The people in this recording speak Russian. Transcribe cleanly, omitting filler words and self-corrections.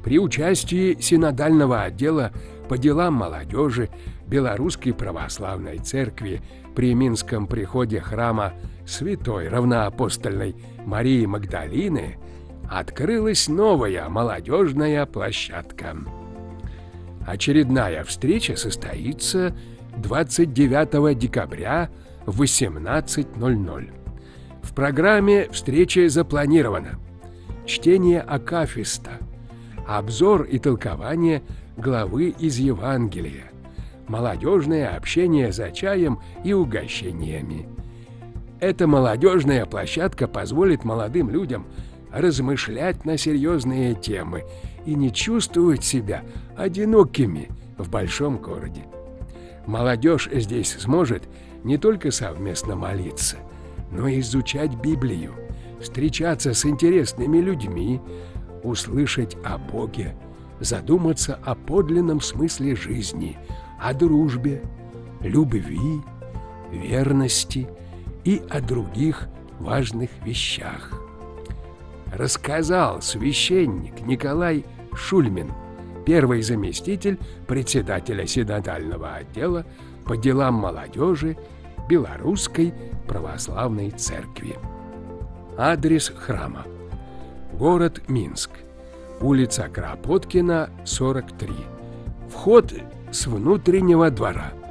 При участии синодального отдела по делам молодежи Белорусской православной церкви при Минском приходе храма Святой Равноапостольной Марии Магдалины открылась новая молодежная площадка. Очередная встреча состоится 29 декабря в 18:00. В программе встречи запланировано чтение акафиста, обзор и толкование главы из Евангелия, молодежное общение за чаем и угощениями. Эта молодежная площадка позволит молодым людям размышлять на серьезные темы и не чувствовать себя одинокими в большом городе. Молодежь здесь сможет не только совместно молиться, но и изучать Библию, встречаться с интересными людьми, услышать о Боге, задуматься о подлинном смысле жизни, о дружбе, любви, верности и о других важных вещах. Рассказал священник Николай Шульмин, первый заместитель председателя синодального отдела по делам молодежи Белорусской православной церкви. Адрес храма: город Минск, улица Кропоткина, 43. Вход с внутреннего двора.